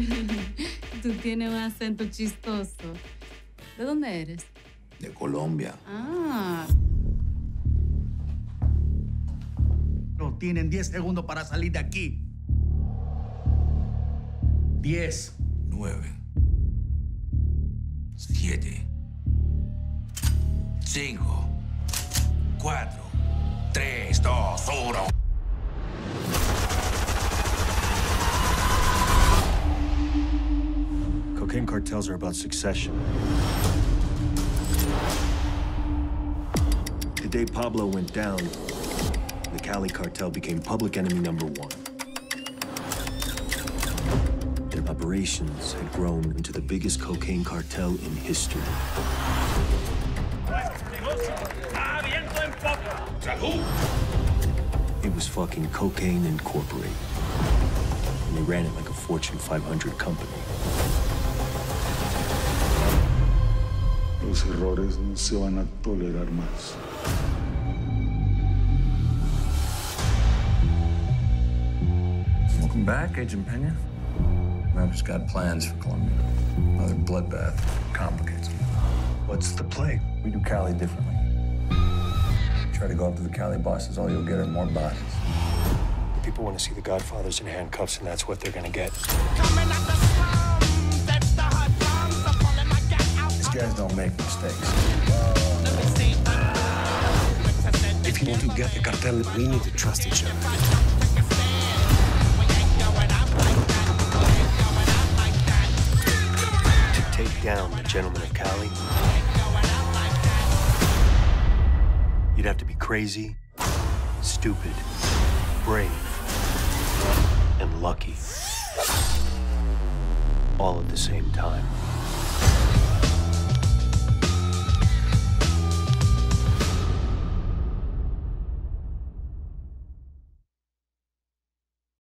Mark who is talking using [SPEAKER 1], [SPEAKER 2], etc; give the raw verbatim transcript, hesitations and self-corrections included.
[SPEAKER 1] Tú tienes un acento chistoso. ¿De dónde eres?
[SPEAKER 2] De Colombia.
[SPEAKER 1] Ah.
[SPEAKER 3] No tienen diez segundos para salir de aquí. diez.
[SPEAKER 2] nueve. siete. cinco. cuatro. tres, dos, uno.
[SPEAKER 4] Cocaine cartels are about succession. The day Pablo went down, the Cali cartel became public enemy number one. Their operations had grown into the biggest cocaine cartel in history. It was fucking Cocaine Incorporated. And they ran it like a Fortune five hundred company.
[SPEAKER 5] Los errores no se van a tolerar más.
[SPEAKER 6] Welcome back, Agent Pena. Memphis got plans for Colombia. Another bloodbath complicates them.
[SPEAKER 4] What's the play?
[SPEAKER 6] We do Cali differently. Try to go up to the Cali bosses, all you'll get are more bosses.
[SPEAKER 4] People want to see the Godfathers in handcuffs, and that's what they're gonna get.
[SPEAKER 6] These guys don't make mistakes.
[SPEAKER 4] If you want to get the cartel, we need to trust each other. To take down the gentlemen of Cali, you'd have to be crazy, stupid, brave, and lucky. All at the same time.